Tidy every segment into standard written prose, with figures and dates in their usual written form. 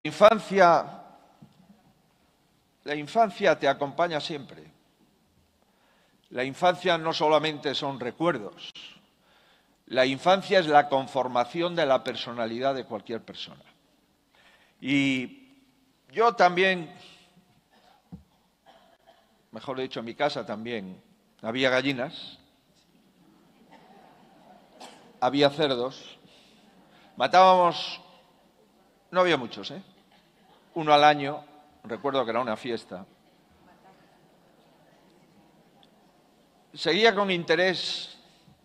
La infancia te acompaña siempre. La infancia no solamente son recuerdos. La infancia es la conformación de la personalidad de cualquier persona. Y yo también, mejor dicho, en mi casa también había gallinas, había cerdos, matábamos, no había muchos, uno al año, recuerdo que era una fiesta. Seguía con interés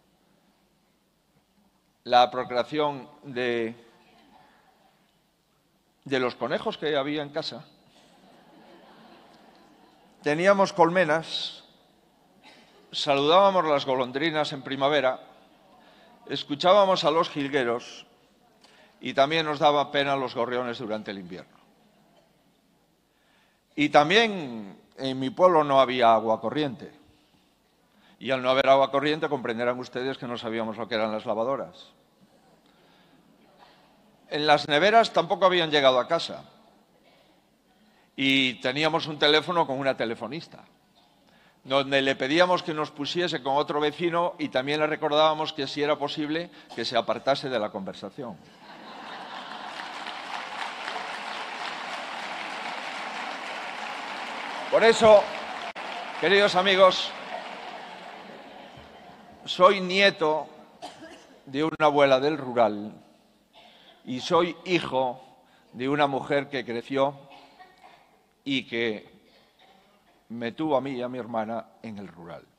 la procreación de los conejos que había en casa. Teníamos colmenas, saludábamos las golondrinas en primavera, escuchábamos a los jilgueros y también nos daba pena los gorriones durante el invierno. Y también en mi pueblo no había agua corriente. Y al no haber agua corriente comprenderán ustedes que no sabíamos lo que eran las lavadoras. En las neveras tampoco habían llegado a casa. Y teníamos un teléfono con una telefonista, donde le pedíamos que nos pusiese con otro vecino y también le recordábamos que si era posible que se apartase de la conversación. Por eso, queridos amigos, soy nieto de una abuela del rural y soy hijo de una mujer que creció y que me tuvo a mí y a mi hermana en el rural.